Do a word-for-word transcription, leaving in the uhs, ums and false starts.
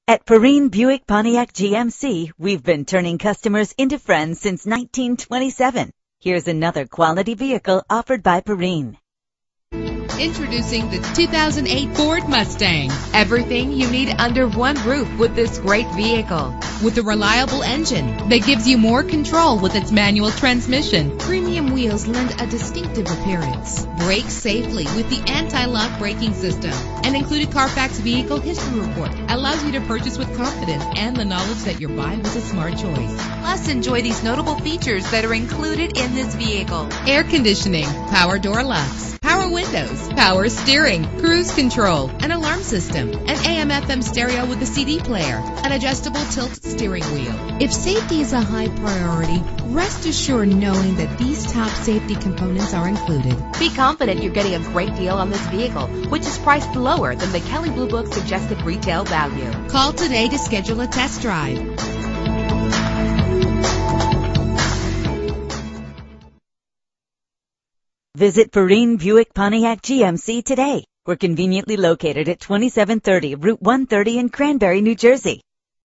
At Perrine Buick Pontiac G M C, we've been turning customers into friends since nineteen twenty-seven. Here's another quality vehicle offered by Perrine. Introducing the two thousand eight Ford Mustang. Everything you need under one roof with this great vehicle. With a reliable engine that gives you more control with its manual transmission. Premium wheels lend a distinctive appearance. Brake safely with the anti-lock braking system. An included Carfax Vehicle History Report allows you to purchase with confidence and the knowledge that your buy was a smart choice. Plus, enjoy these notable features that are included in this vehicle. Air conditioning, power door locks, power windows, power steering, cruise control, an alarm system, an A M F M stereo with a C D player, an adjustable tilt steering wheel. If safety is a high priority, rest assured knowing that these top safety components are included. Be confident you're getting a great deal on this vehicle, which is priced lower than the Kelley Blue Book suggested retail value. Call today to schedule a test drive. Visit Perrine Buick Pontiac G M C today. We're conveniently located at twenty-seven thirty Route one thirty in Cranberry, New Jersey.